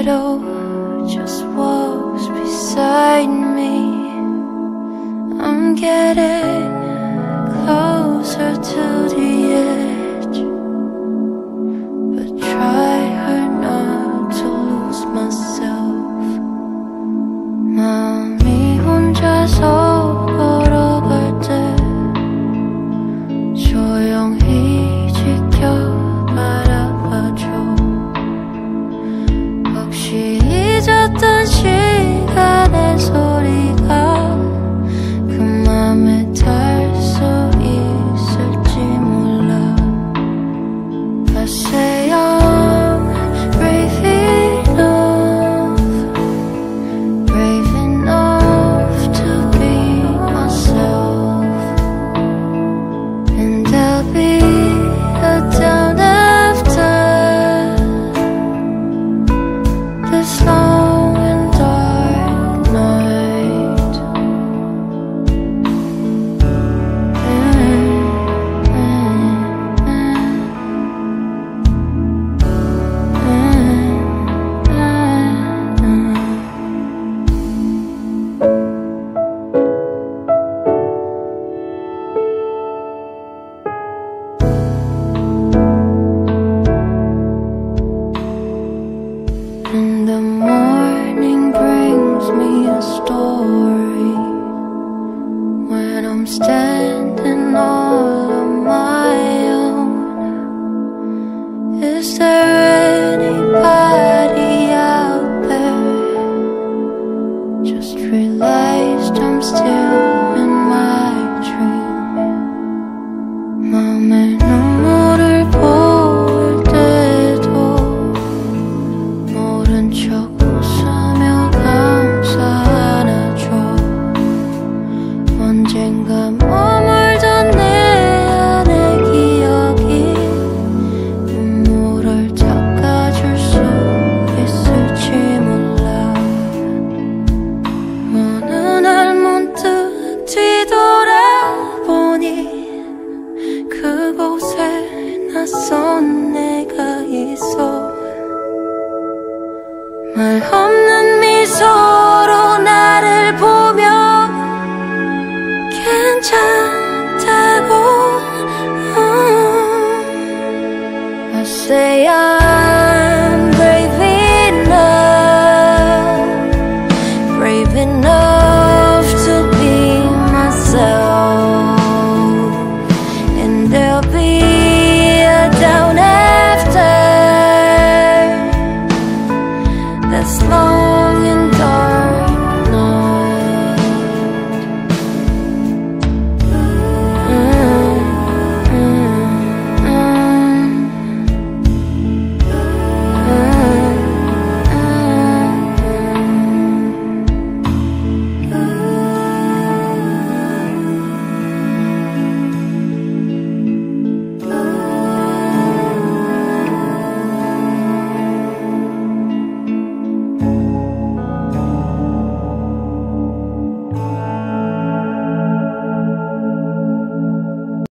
window just walks beside me. I'm getting closer to the edge, but try hard not to lose myself. 마음이 혼자서 걸어갈 때 조용히 지켜 바라봐줘. 혹시 잊었던 시간의 소리가 그 맘에 닿을 수 있을지 몰라. I say I'm brave enough to be myself, and there'll be a dawn after this long and dark night. And the morning brings me a story when I'm standing all on my own. Is there anybody out there? Just realized I'm still in my dream. 맘에 눈물을 보일 때도 모른 척 웃으며 감사 안아줘. 언젠가 머물던 내 안의 기억이 눈물을 닦아줄 수 있을지 몰라. 어느 날 문득 뒤돌아보니 그곳에 낯선 내가 있어. 말 없는 미소로 나를 보며 괜찮다고. I say I'm